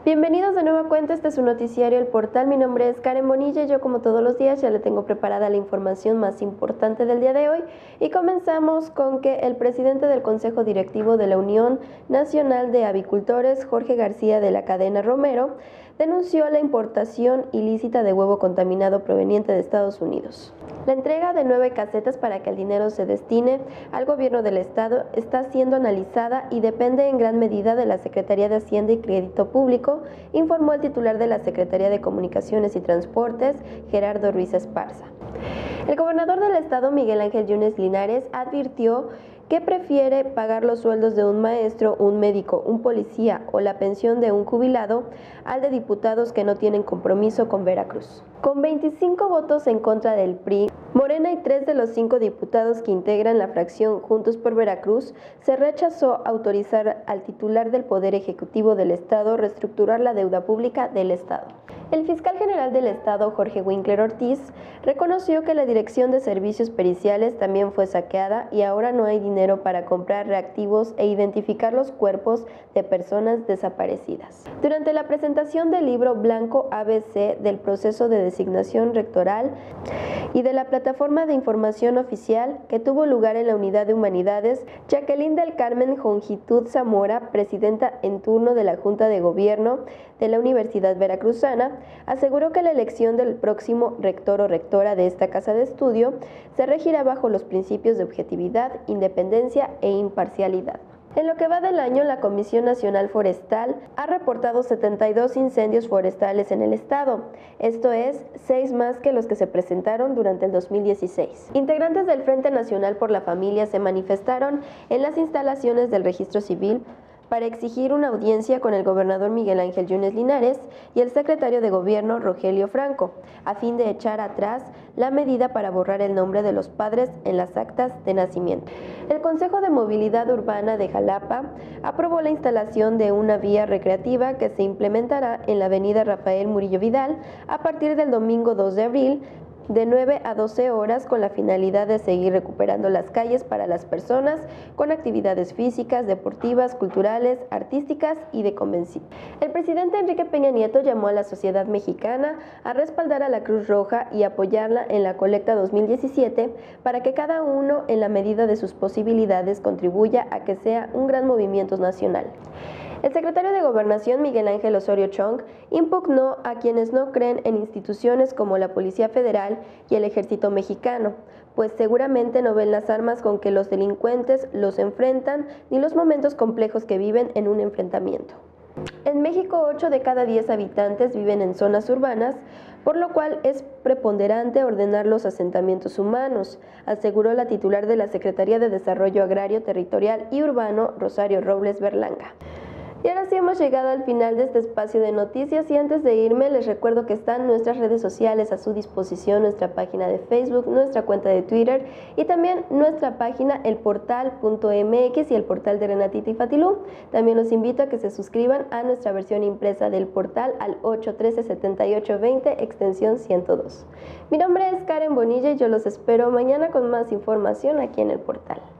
Bienvenidos de nueva cuenta, este es su noticiario El Portal. Mi nombre es Karen Bonilla y yo, como todos los días, ya le tengo preparada la información más importante del día de hoy. Y comenzamos con que el presidente del Consejo Directivo de la Unión Nacional de Avicultores, Jorge García de la Cadena Romero, denunció la importación ilícita de huevo contaminado proveniente de Estados Unidos. La entrega de 9 casetas para que el dinero se destine al gobierno del estado está siendo analizada y depende en gran medida de la Secretaría de Hacienda y Crédito Público, informó el titular de la Secretaría de Comunicaciones y Transportes, Gerardo Ruiz Esparza. El gobernador del estado, Miguel Ángel Yunes Linares, advirtió que prefiere pagar los sueldos de un maestro, un médico, un policía o la pensión de un jubilado al de diputados que no tienen compromiso con Veracruz. Con 25 votos en contra del PRI, Morena y 3 de los 5 diputados que integran la fracción Juntos por Veracruz, se rechazó autorizar al titular del Poder Ejecutivo del Estado reestructurar la deuda pública del Estado. El fiscal general del Estado, Jorge Winkler Ortiz, reconoció que la Dirección de Servicios Periciales también fue saqueada y ahora no hay dinero para comprar reactivos e identificar los cuerpos de personas desaparecidas. Durante la presentación del libro Blanco ABC del proceso de designación rectoral y de la plataforma de información oficial que tuvo lugar en la Unidad de Humanidades, Jacqueline del Carmen Jongitud Zamora, presidenta en turno de la Junta de Gobierno de la Universidad Veracruzana, aseguró que la elección del próximo rector o rectora de esta casa de estudio se regirá bajo los principios de objetividad, independencia e imparcialidad. En lo que va del año, la Comisión Nacional Forestal ha reportado 72 incendios forestales en el estado, esto es, 6 más que los que se presentaron durante el 2016. Integrantes del Frente Nacional por la Familia se manifestaron en las instalaciones del Registro Civil para exigir una audiencia con el gobernador Miguel Ángel Yunes Linares y el secretario de Gobierno Rogelio Franco, a fin de echar atrás la medida para borrar el nombre de los padres en las actas de nacimiento. El Consejo de Movilidad Urbana de Jalapa aprobó la instalación de una vía recreativa que se implementará en la avenida Rafael Murillo Vidal a partir del domingo 2 de abril, de 9 a 12 horas, con la finalidad de seguir recuperando las calles para las personas con actividades físicas, deportivas, culturales, artísticas y de convención. El presidente Enrique Peña Nieto llamó a la sociedad mexicana a respaldar a la Cruz Roja y apoyarla en la colecta 2017 para que cada uno, en la medida de sus posibilidades, contribuya a que sea un gran movimiento nacional. El secretario de Gobernación, Miguel Ángel Osorio Chong, impugnó a quienes no creen en instituciones como la Policía Federal y el Ejército Mexicano, pues seguramente no ven las armas con que los delincuentes los enfrentan ni los momentos complejos que viven en un enfrentamiento. En México, 8 de cada 10 habitantes viven en zonas urbanas, por lo cual es preponderante ordenar los asentamientos humanos, aseguró la titular de la Secretaría de Desarrollo Agrario, Territorial y Urbano, Rosario Robles Berlanga. Y ahora sí hemos llegado al final de este espacio de noticias y antes de irme les recuerdo que están nuestras redes sociales a su disposición, nuestra página de Facebook, nuestra cuenta de Twitter y también nuestra página elportal.mx y el portal de Renatita y Fatilú. También los invito a que se suscriban a nuestra versión impresa del portal al 813-7820 extensión 102. Mi nombre es Karen Bonilla y yo los espero mañana con más información aquí en el portal.